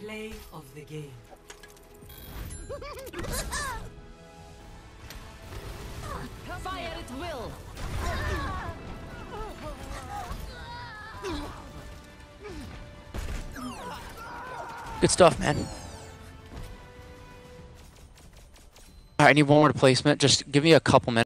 Play of the game. Fire at will. Good stuff, man. Alright, I need one more placement. Just give me a couple minutes.